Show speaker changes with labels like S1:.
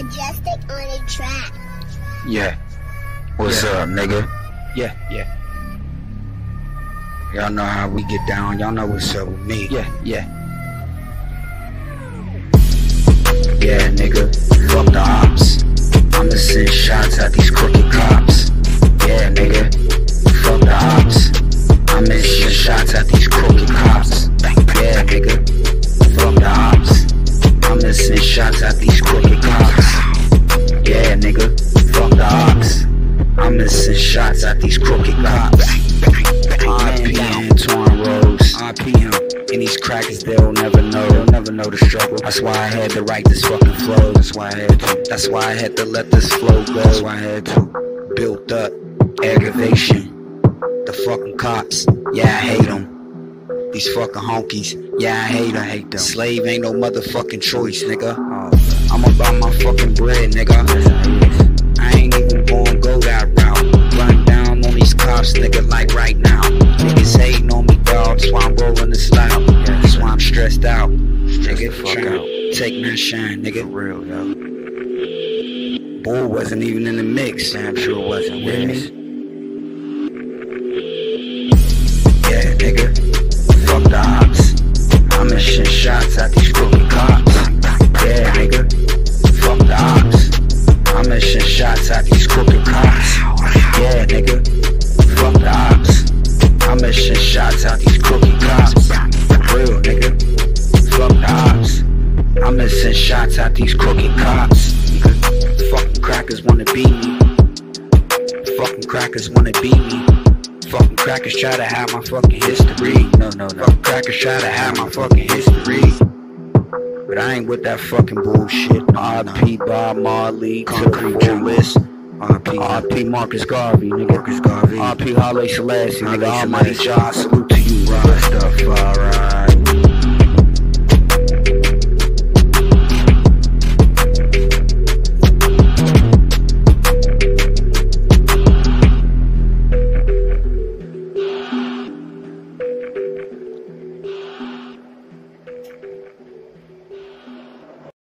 S1: Majestic on the track.
S2: Yeah. What's up, nigga?
S3: Yeah.
S2: Y'all know how we get down. Y'all know what's up with me.
S3: Yeah.
S2: Yeah, nigga. Fuck the ops. I'ma send shots at these crooked cops. Yeah, nigga. Fuck the ops. I'ma send shots at these crooked cops. Yeah, nigga. Fuck the ops. I'ma send shots at these crooked cops. Yeah, nigga. Fuck the ops. I'ma send shots at these crooked cops. R.I.P. Antoine Rose. R.I.P. him. And these crackers, they'll never know. They'll never know the struggle. That's why I had to write this fucking flow. That's why I had to let this flow go. That's why I had to build up aggravation. The fucking cops, yeah, I hate them. These fucking honkies, yeah, I hate them. Slave ain't no motherfucking choice, nigga. I'm about my fucking bread, nigga. I ain't even gonna go that route. Run down on these cops, nigga, like right now. Niggas hating on me, dog. That's why I'm rolling this loud. That's why I'm stressed out. Nigga, fuck out. Take my shine, nigga. For real, yo. Bull wasn't even in the mix. Damn sure wasn't with me. Yeah, nigga. Fuck the ops. I'ma send shots at these crooked cops. Yeah, nigga. Fuck the ops. I'ma send shots at these crooked cops. Yeah, nigga. Fuck the ops. I'ma send shots at these crooked cops. Real, nigga. Fuck the ops. I'ma send shots at these crooked cops. Fucking crackers wanna beat me. Fucking crackers wanna beat me. Fucking crackers try to have my fucking history. No. Fucking crackers try to have my fucking history. But I ain't with that fucking bullshit. R.I.P. Bob Marley, Concrete List. R.I.P. Marcus Garvey, nigga. R.I.P. Haile Selassie, nigga. Almighty Jah, salute to you, Rastafari.